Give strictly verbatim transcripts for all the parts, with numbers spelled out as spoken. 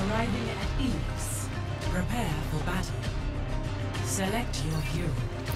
Arriving at Elix. Prepare for battle. Select your hero.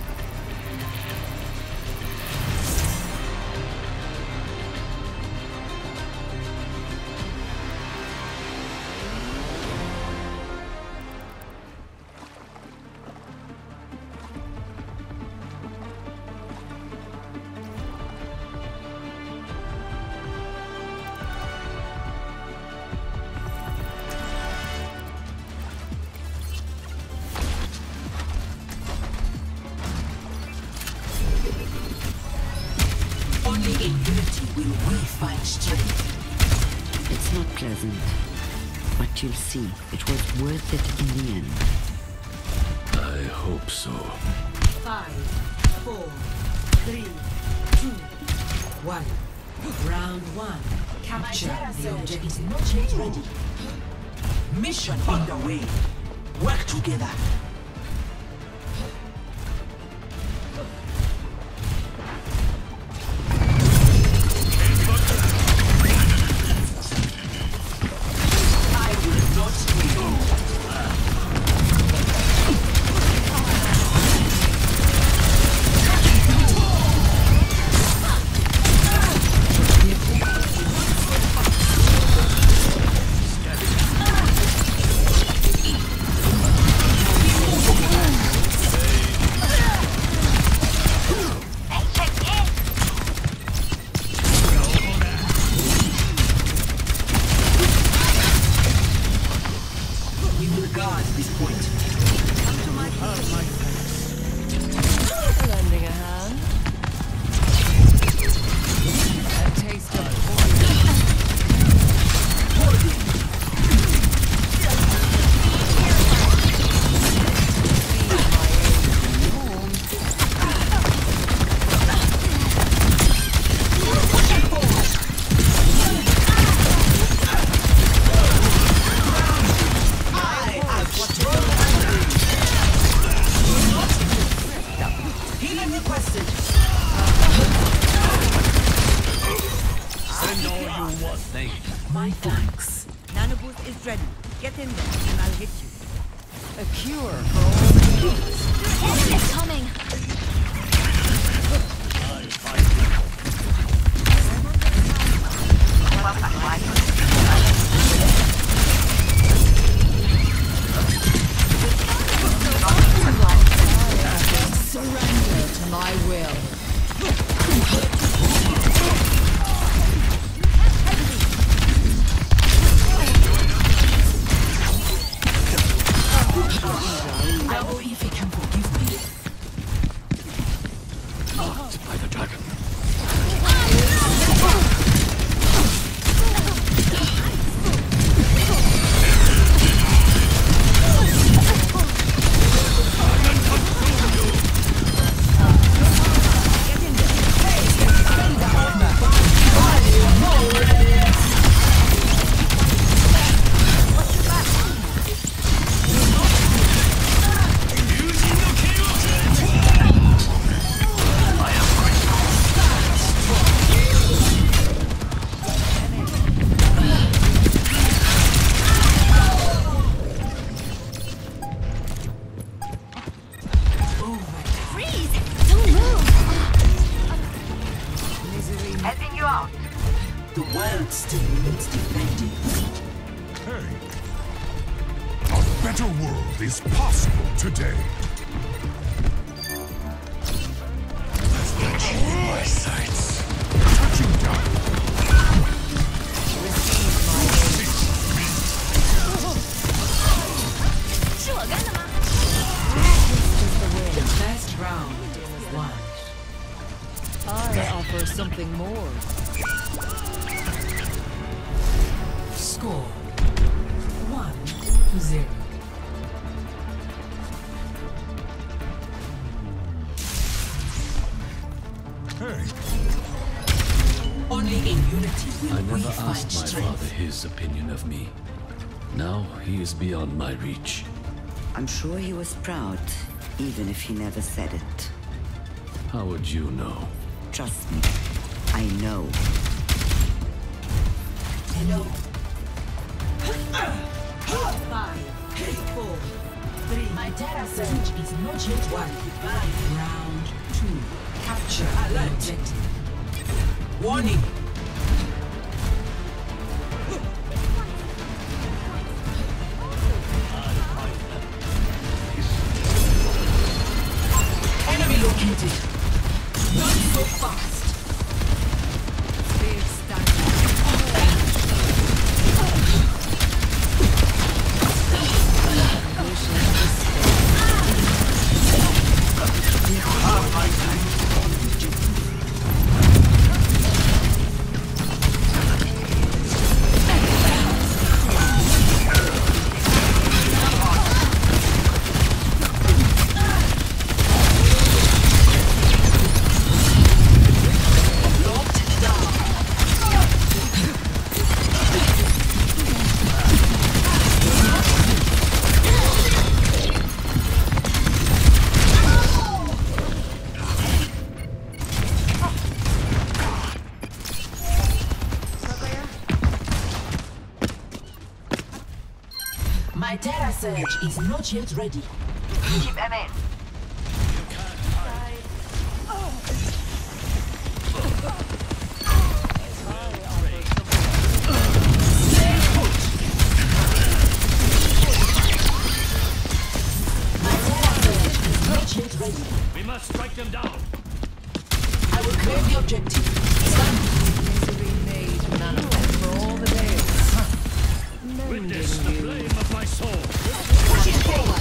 Only in unity will we find strength. It's not pleasant, but you'll see it was worth it in the end. I hope so. Five, four, three, two, one. Round one. Capture the objective. Not yet ready. Mission underway. Work together. Lending a hand. A taste of Healing requested. Send all you want, thank you. My thanks. Nanoboost is ready. Get in there and I'll hit you. a cure for all. Enemy is coming. Surrender to my will. I know if he can forgive me. Marked by the dragon. Freeze! Don't move! Helping you out. The world still needs defending. Hey, a better world is possible today. Control my sights. Touching down. The best round one. I offer something more. Score one to zero. Hey, Only in unity will I we never find asked my strength. father his opinion of me. Now he is beyond my reach. I'm sure he was proud, even if he never said it. How would you know? Trust me, I know. Hello. surge is not yet One. Round two. Capture the objective. Warning. Enemy located. Not so fast. Big standing. My Terra Surge is not yet ready. Keep them in. My Terra Surge is not yet ready. We must strike them down. I will claim the objective. Stand. Misery made manifest for all the days. Witness the flame of my soul. Push it forward.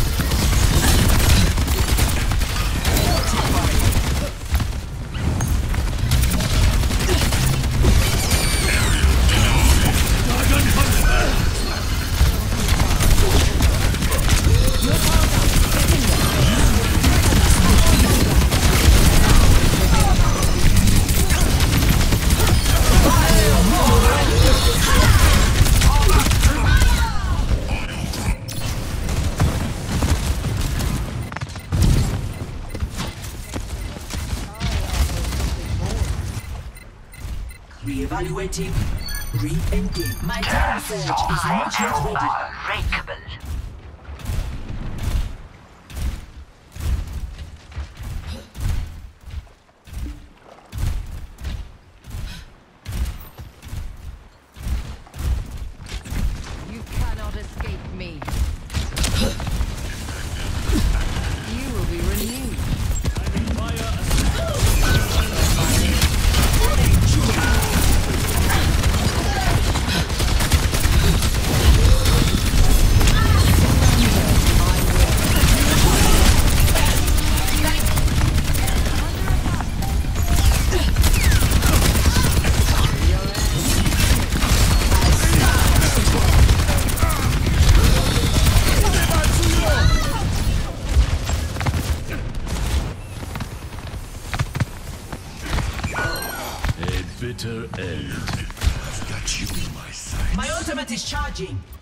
Re-evaluating. Re-engage. My Terra Surge is not yet ready. Unbreakable. You cannot escape me. You will be renewed. A bitter end. I've got you in my sights. My ultimate is charging.